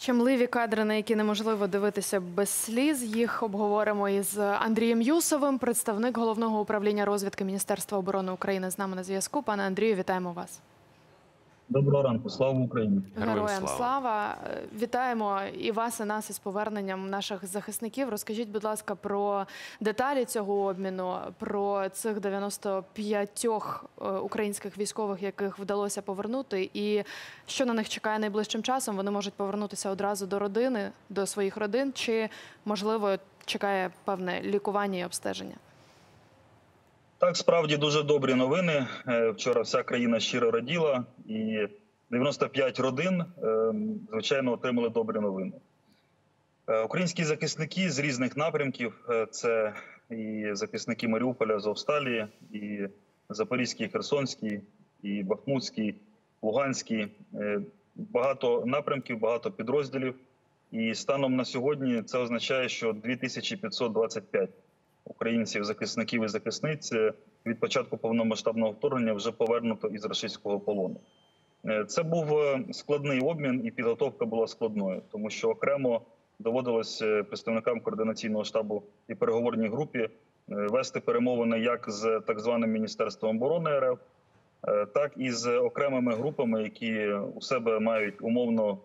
Щемливі кадри, на які неможливо дивитися без сліз. Їх обговоримо із Андрієм Юсовим, представник Головного управління розвідки Міністерства оборони України з нами на зв'язку. Пане Андрію, вітаємо вас. Доброго ранку, слава Україні! Героям слава! Вітаємо і вас, і нас із поверненням наших захисників. Розкажіть, будь ласка, про деталі цього обміну, про цих 95 українських військових, яких вдалося повернути, і що на них чекає найближчим часом. Вони можуть повернутися одразу до родини, до своїх родин, чи, можливо, чекає певне лікування і обстеження? Так, справді дуже добрі новини. Вчора вся країна щиро раділа, і 95 родин, звичайно, отримали добрі новини. Українські захисники з різних напрямків – це і захисники Маріуполя, Азовсталі, і Запорізький, Херсонський, і Бахмутський, Луганський. Багато напрямків, багато підрозділів. І станом на сьогодні це означає, що 2525 українців, захисників і захисниць від початку повномасштабного вторгнення вже повернуто із рашистського полону. Це був складний обмін, і підготовка була складною, тому що окремо доводилось представникам координаційного штабу і переговорній групі вести перемовини як з так званим Міністерством оборони РФ, так і з окремими групами, які у себе мають умовно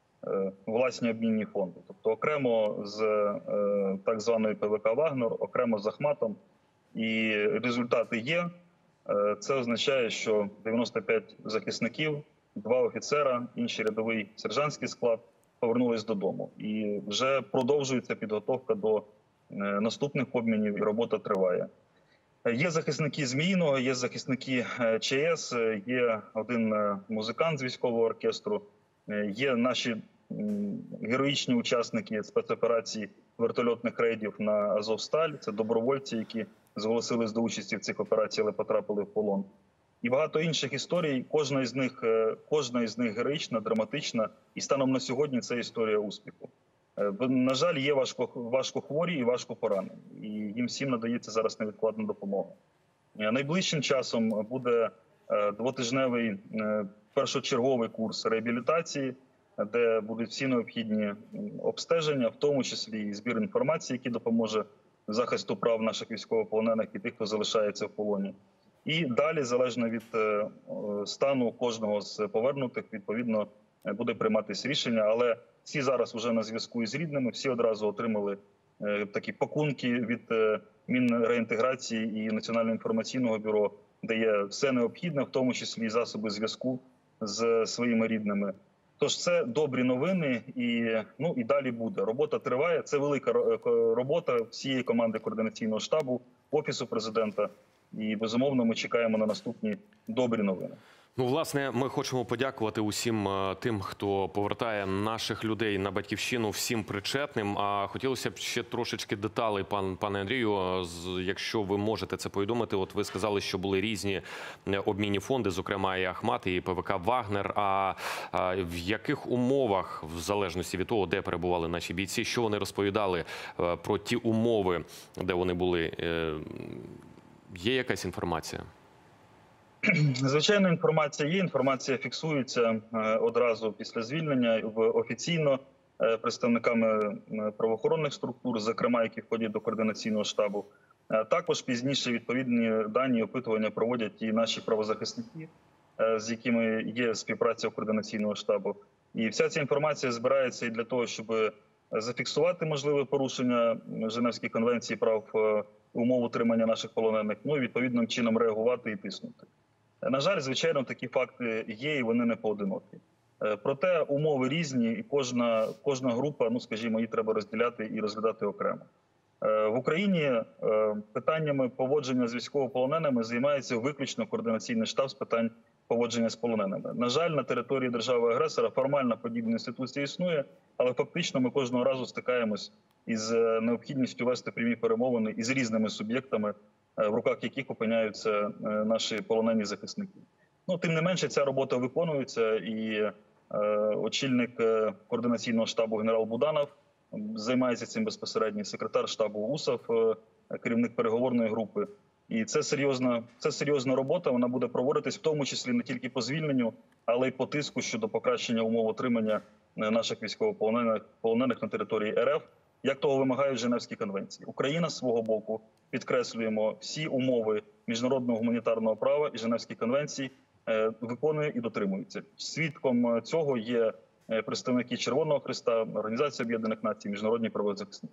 власні обмінні фонди. Тобто окремо з так званої ПВК «Вагнер», окремо з Ахматом. І результати є. Це означає, що 95 захисників, 2 офіцера, інший рядовий сержантський склад повернулись додому. І вже продовжується підготовка до наступних обмінів, і робота триває. Є захисники Зміїного, є захисники ЧС, є один музикант з військового оркестру, є наші героїчні учасники спецоперацій вертольотних рейдів на Азовсталь. Це добровольці, які зголосились до участі в цих операціях, але потрапили в полон. І багато інших історій. Кожна із них героїчна, драматична. І станом на сьогодні це історія успіху. На жаль, є важкохворі і важкопоранені. І їм всім надається зараз невідкладна допомога. Найближчим часом буде двотижневий першочерговий курс реабілітації, де будуть всі необхідні обстеження, в тому числі і збір інформації, який допоможе захисту прав наших військовополонених і тих, хто залишається в полоні. І далі, залежно від стану кожного з повернутих, відповідно, буде прийматися рішення. Але всі зараз вже на зв'язку із рідними, всі одразу отримали такі пакунки від Мінреінтеграції і Національного інформаційного бюро, де є все необхідне, в тому числі і засоби зв'язку з своїми рідними. Тож це добрі новини, і далі буде. Робота триває. Це велика робота всієї команди координаційного штабу, Офісу президента. І, безумовно, ми чекаємо на наступні добрі новини. Ну, власне, ми хочемо подякувати усім тим, хто повертає наших людей на батьківщину, всім причетним. А хотілося б ще трошечки деталей, пане Андрію, якщо ви можете це повідомити. От ви сказали, що були різні обмінні фонди, зокрема і Ахмат, і ПВК «Вагнер». А в яких умовах, в залежності від того, де перебували наші бійці, що вони розповідали про ті умови, де вони були? Є якась інформація? Звичайно, інформація є. Інформація фіксується одразу після звільнення офіційно представниками правоохоронних структур, зокрема, які входять до координаційного штабу. Також пізніше відповідні дані опитування проводять і наші правозахисники, з якими є співпраця у координаційного штабу. І вся ця інформація збирається і для того, щоб зафіксувати можливе порушення Женевської конвенції прав умов утримання наших полонених, ну і відповідним чином реагувати і тиснути. На жаль, звичайно, такі факти є, і вони не поодинокі. Проте умови різні, і кожна група, ну, скажімо, її треба розділяти і розглядати окремо. В Україні питаннями поводження з військовополоненими займається виключно координаційний штаб з питань поводження з полоненими. На жаль, на території держави-агресора формально подібна інституція існує, але фактично ми кожного разу стикаємось із необхідністю вести прямі перемовини із різними суб'єктами, в руках яких опиняються наші полонені захисники. Ну, тим не менше, ця робота виконується, і очільник координаційного штабу генерал Буданов займається цим безпосередньо, секретар штабу Усов, керівник переговорної групи. І це серйозна робота, вона буде проводитись в тому числі не тільки по звільненню, але й по тиску щодо покращення умов отримання наших військовополонених на території РФ, як того вимагають Женевські конвенції. Україна з свого боку, підкреслюємо, всі умови міжнародного гуманітарного права і Женевських конвенцій виконує і дотримується. Свідком цього є представники Червоного Хреста, Організації Об'єднаних Націй, міжнародні правозахисники.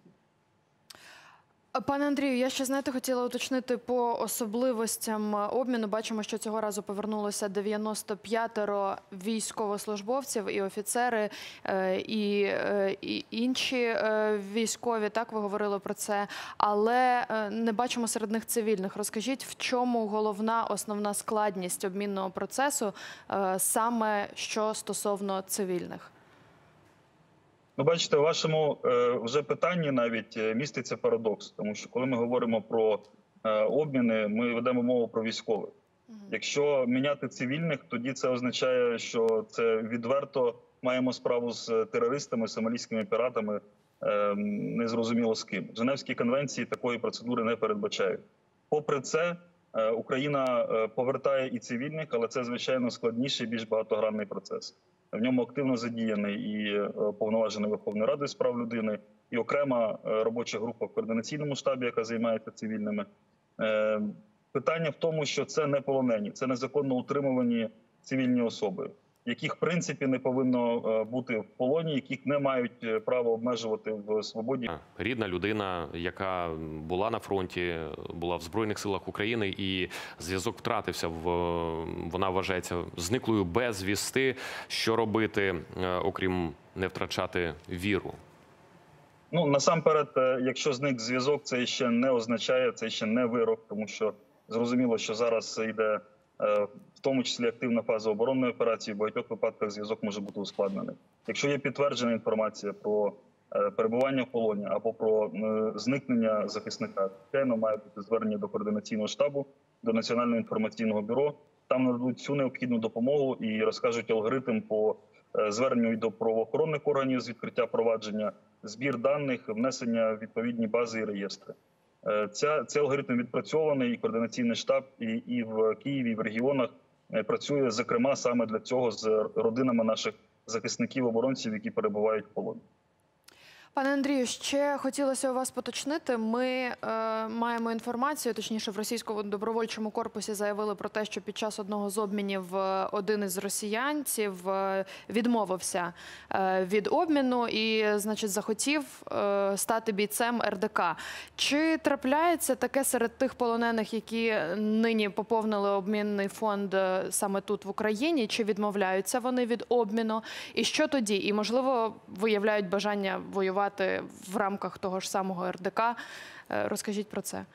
Пане Андрію, я ще, знаєте, хотіла уточнити по особливостям обміну. Бачимо, що цього разу повернулося 95 військовослужбовців і офіцери, і інші військові, так, ви говорили про це, але не бачимо серед них цивільних. Розкажіть, в чому головна, основна складність обмінного процесу саме що стосовно цивільних? Ну, бачите, у вашому вже питанні навіть міститься парадокс, тому що коли ми говоримо про обміни, ми ведемо мову про військових. Якщо міняти цивільних, тоді це означає, що це відверто маємо справу з терористами, сомалійськими піратами, незрозуміло з ким. Женевські конвенції такої процедури не передбачають. Попри це, Україна повертає і цивільних, але це, звичайно, складніший, більш багатогранний процес. В ньому активно задіяний і повноважений Верховної Ради з прав людини, і окрема робоча група в координаційному штабі, яка займається цивільними. Питання в тому, що це не полонені, це незаконно утримувані цивільні особи, яких, в принципі, не повинно бути в полоні, яких не мають права обмежувати в свободі. Рідна людина, яка була на фронті, була в Збройних силах України, і зв'язок втратився, вона вважається зниклою безвісти. Що робити, окрім не втрачати віру? Ну, насамперед, якщо зник зв'язок, це ще не означає, це ще не вирок, тому що зрозуміло, що зараз йде в тому числі активна фаза оборонної операції, в багатьох випадках зв'язок може бути ускладнений. Якщо є підтверджена інформація про перебування в полоні або про зникнення захисника, звичайно, має бути звернення до координаційного штабу, до Національного інформаційного бюро. Там нададуть всю необхідну допомогу і розкажуть алгоритм по зверненню до правоохоронних органів з відкриття провадження, збір даних, внесення в відповідні бази і реєстри. Цей алгоритм відпрацьований, і координаційний штаб і в Києві, і в регіонах працює, зокрема, саме для цього з родинами наших захисників-оборонців, які перебувають в полоні. Пане Андрію, ще хотілося у вас поточнити. Ми маємо інформацію, точніше, в російському добровольчому корпусі заявили про те, що під час одного з обмінів один із росіянців відмовився від обміну і, значить, захотів стати бійцем РДК. Чи трапляється таке серед тих полонених, які нині поповнили обмінний фонд саме тут, в Україні? Чи відмовляються вони від обміну? І що тоді? І, можливо, виявляють бажання воювати в рамках того ж самого РДК. Розкажіть про це.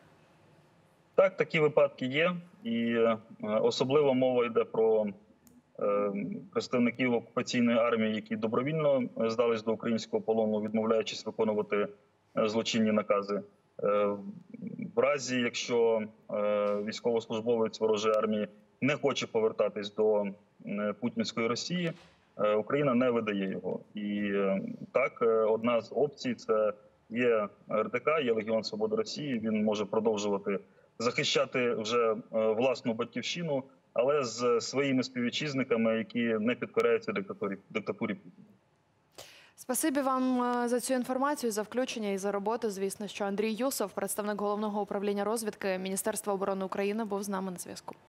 Так, такі випадки є. І особливо мова йде про представників окупаційної армії, які добровільно здались до українського полону, відмовляючись виконувати злочинні накази. В разі, якщо військовослужбовець ворожої армії не хоче повертатись до путінської Росії, Україна не видає його. І так, одна з опцій – це є РДК, є Легіон Свободи Росії, він може продовжувати захищати вже власну батьківщину, але з своїми співвітчизниками, які не підкоряються диктатурі Путіна. Спасибі вам за цю інформацію, за включення і за роботу. Звісно, що Андрій Юсов, представник Головного управління розвідки Міністерства оборони України, був з нами на зв'язку.